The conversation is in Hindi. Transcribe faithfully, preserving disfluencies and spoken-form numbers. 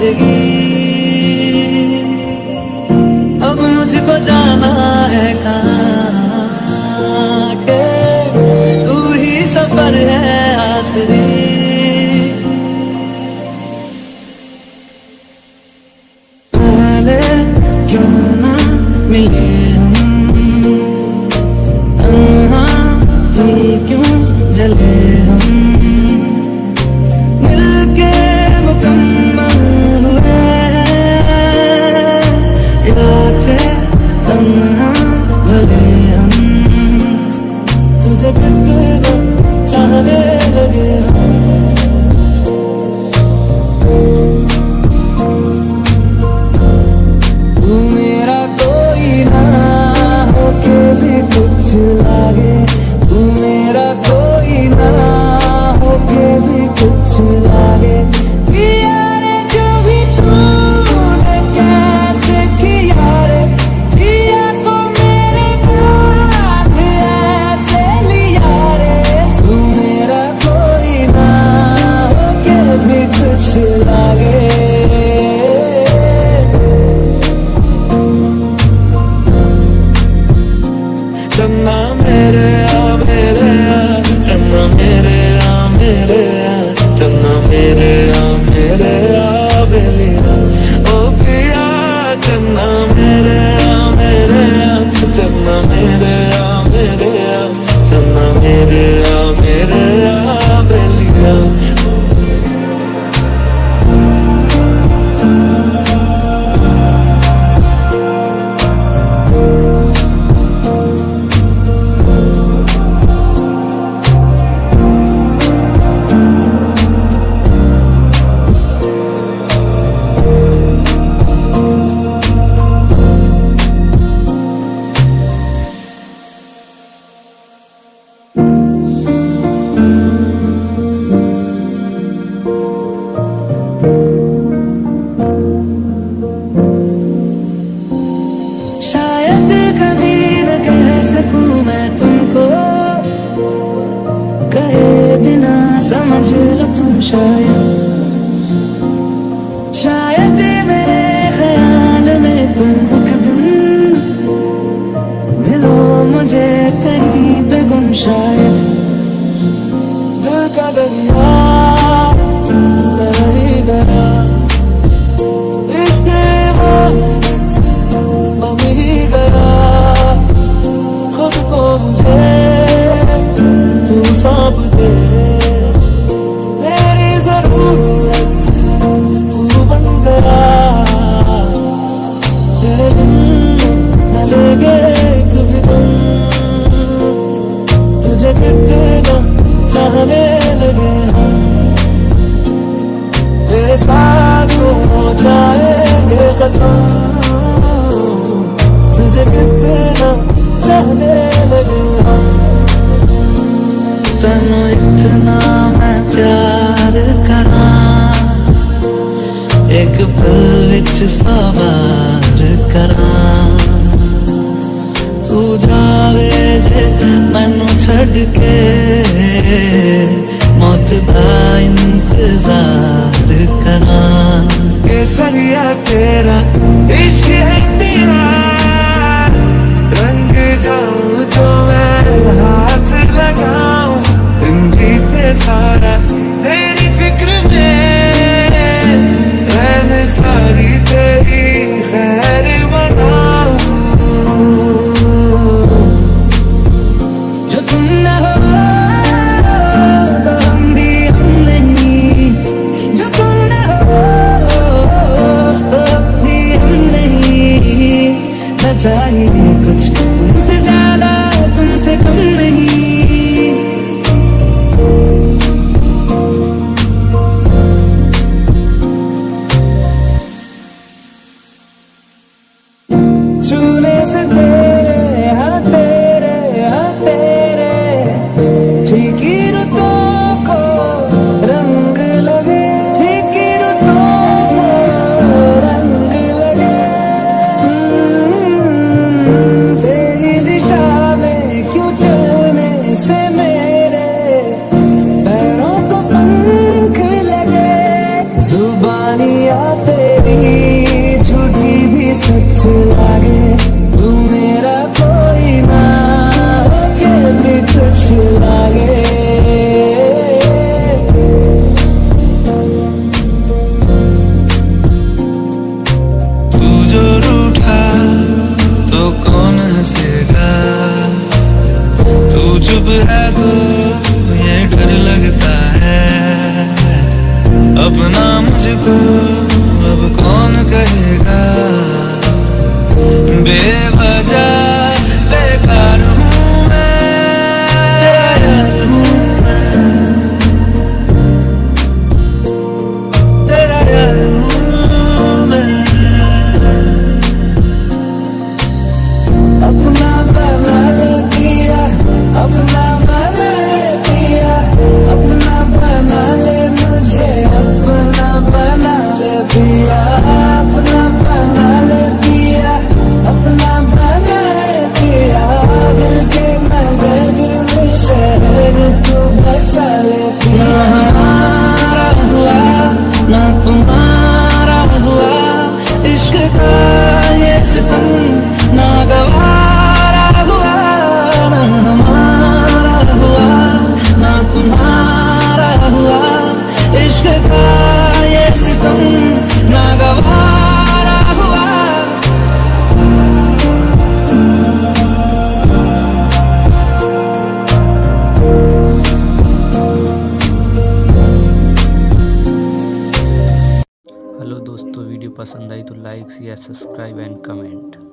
जिंदगी। अब मुझको जाना है कहाँ के, तू ही सफर है आखिरी। पहले क्यों ना मिले हम, तन्हा ही क्यों जले हम, मिलके मुकम्मल हुए या थे तन्हा भले हम। तुझे कितना चाहने लगे हम, तू मेरा कोई ना होके भी कुछ लागे, तू मेरा कोई ना होके भी कुछ लागे। किया रे जो भी तूने कैसे किया रे, जिया को मेरे बाद ऐसे लिया रे। तू मेरा कोई ना होके भी कुछ लागे। चन्ना मेरे आ मेरे आ, चन्ना मेरे आ मेरे आ, चन्ना मेरे आ मेरे आ बेलिया ओ पिया। चन्ना मेरे आ मेरे आ, चन्ना मेरे आ मेरे आ, चन्ना मेरे आ मेरे आ बेलिया। शायद कभी न कह सकूं मैं तुमको, कहे बिना समझ लो तुम शायद। शायद मेरे ख्याल में तुम एक दिन मिलो मुझे कहीं पे गुम शायद। दिल का दरिया बह ही गया, इश्क बन ही गया। खुद को मुझे तू सौंप दे, मेरी जरूरत तू बन गया। तेरे बिन न लेंगे एक भी दम, तुझे कितना चाहने लगे हम। तेरे साथ हो जाएंगे खत्म, तुझे कितना चाहने लगे हम। तनु इतना मैं प्यार करा, एक पल विच सवार करा। तू जावे जे मैनू छड़ के, मौत दा इंतजार करा। केसरिया तेरा इश्क है तेरा, रंग जाऊं जो मैं हाथ लगाऊं। दिन बीते सारा तेरी फिक्र में, रहने सारी तेरी खैर मनाऊं। जो तुम न हो तो हम भी हम नहीं, जो तुम न हो तो हम भी हम नहीं। न चाहिए कुछ तुमसे ज्यादा तुमसे कम नहीं। छूने से तेरे हाँ तेरे हाँ तेरे, फीकी रुतों को रंग लगे, फीकी रुतों को रंग लगे। तेरी दिशा में क्यों चलने से मेरे पैरों को पंख लगे। जुबानियाँ बेवजह बेकार हूँ मैं, तेरा यार हूँ मैं, तेरा यार हूँ मैं। अपना बना ले दिया, अपना बना ले दिया, अपना बना ले मुझे, अपना बना ले दिया, अपना बना ले दिया, अपना बना ले दिया। दिल के मगर में शहर तू बसा ले दिया। ना हमारा हुआ ना तुम्हारा हुआ, इश्क का ये सितम ना गवारा हुआ। ना हमारा हुआ ना तुम्हारा हुआ, इश्क का ये सितम ना गवारा हुआ। हेलो दोस्तों, वीडियो पसंद आई तो like share subscribe and comment.